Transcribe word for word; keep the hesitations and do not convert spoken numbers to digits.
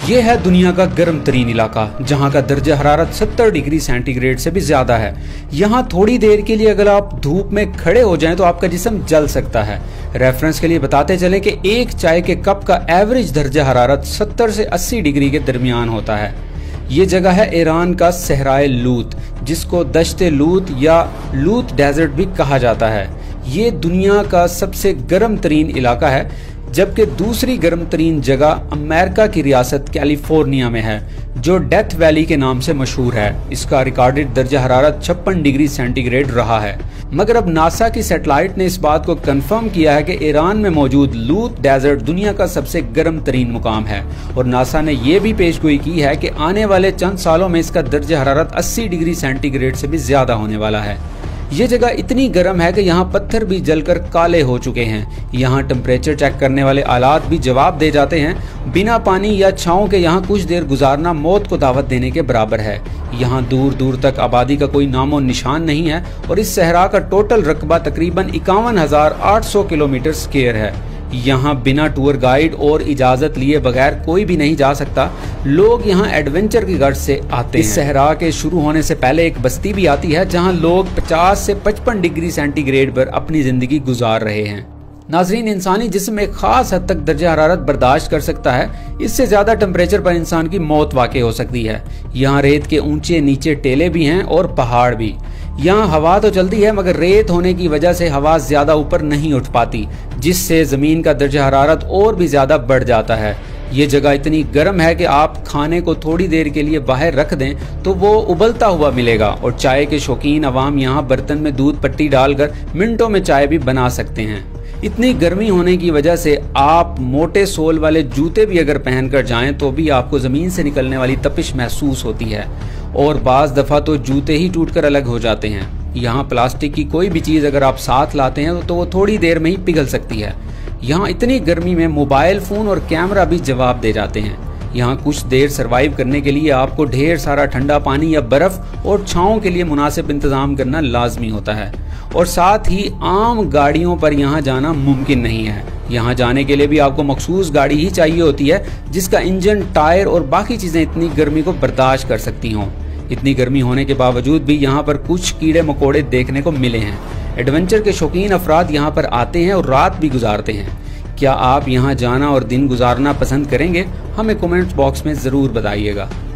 ये है दुनिया का गर्म तरीन इलाका, जहाँ का दर्जा हरारत सत्तर डिग्री सेंटीग्रेड से भी ज्यादा है। यहाँ थोड़ी देर के लिए अगर आप धूप में खड़े हो जाएं तो आपका जिस्म जल सकता है। रेफरेंस के लिए बताते चलें कि एक चाय के कप का एवरेज दर्जा हरारत सत्तर से अस्सी डिग्री के दरमियान होता है। ये जगह है ईरान का सहराए लूत, जिसको दश्ते लूत या लूत डेजर्ट भी कहा जाता है। ये दुनिया का सबसे गर्म तरीन इलाका है, जबकि दूसरी गर्म तरीन जगह अमेरिका की रियासत कैलिफोर्निया में है, जो डेथ वैली के नाम से मशहूर है। इसका रिकॉर्डेड दर्जा हरारत छप्पन डिग्री सेंटीग्रेड रहा है। मगर अब नासा की सैटेलाइट ने इस बात को कंफर्म किया है कि ईरान में मौजूद लूत डेजर्ट दुनिया का सबसे गर्म तरीन मुकाम है, और नासा ने यह भी पेशगोई की है कि आने वाले चंद सालों में इसका दर्जा हरारत अस्सी डिग्री सेंटीग्रेड से भी ज्यादा होने वाला है। ये जगह इतनी गर्म है कि यहाँ पत्थर भी जलकर काले हो चुके हैं। यहाँ टेम्परेचर चेक करने वाले आलात भी जवाब दे जाते हैं। बिना पानी या छांव के यहाँ कुछ देर गुजारना मौत को दावत देने के बराबर है। यहाँ दूर दूर तक आबादी का कोई नामो निशान नहीं है, और इस सहरा का टोटल रकबा तकरीबन इक्यावन हजार आठ सौ किलोमीटर स्क्वायर है। यहाँ बिना टूर गाइड और इजाजत लिए बगैर कोई भी नहीं जा सकता। लोग यहाँ एडवेंचर की गर्ज से आते हैं। इस सहरा के शुरू होने से पहले एक बस्ती भी आती है, जहाँ लोग पचास से पचपन डिग्री सेंटीग्रेड पर अपनी जिंदगी गुजार रहे हैं। नाजरीन, इंसानी जिस्म एक खास हद तक दर्जा हरारत बर्दाश्त कर सकता है। इससे ज्यादा टेम्परेचर पर इंसान की मौत वाक़ई हो सकती है। यहाँ रेत के ऊंचे नीचे टेले भी हैं और पहाड़ भी। यहाँ हवा तो चलती है, मगर रेत होने की वजह से हवा ज्यादा ऊपर नहीं उठ पाती, जिससे जमीन का दर्जा हरारत और भी ज्यादा बढ़ जाता है। ये जगह इतनी गर्म है कि आप खाने को थोड़ी देर के लिए बाहर रख दें तो वो उबलता हुआ मिलेगा, और चाय के शौकीन अवाम यहाँ बर्तन में दूध पत्ती डालकर मिनटों में चाय भी बना सकते हैं। इतनी गर्मी होने की वजह से आप मोटे सोल वाले जूते भी अगर पहनकर जाएं तो भी आपको जमीन से निकलने वाली तपिश महसूस होती है, और बाज दफा तो जूते ही टूटकर अलग हो जाते हैं। यहाँ प्लास्टिक की कोई भी चीज अगर आप साथ लाते हैं तो वो थोड़ी देर में ही पिघल सकती है। यहाँ इतनी गर्मी में मोबाइल फोन और कैमरा भी जवाब दे जाते हैं। यहाँ कुछ देर सरवाइव करने के लिए आपको ढेर सारा ठंडा पानी या बर्फ और छांव के लिए मुनासिब इंतजाम करना लाजमी होता है, और साथ ही आम गाड़ियों पर यहाँ जाना मुमकिन नहीं है। यहाँ जाने के लिए भी आपको मखसूस गाड़ी ही चाहिए होती है, जिसका इंजन, टायर और बाकी चीजें इतनी गर्मी को बर्दाश्त कर सकती हों। इतनी गर्मी होने के बावजूद भी यहाँ पर कुछ कीड़े मकोड़े देखने को मिले हैं। एडवेंचर के शौकीन अफराद यहाँ पर आते हैं और रात भी गुजारते हैं। क्या आप यहाँ जाना और दिन गुजारना पसंद करेंगे? हमें कमेंट बॉक्स में ज़रूर बताइएगा।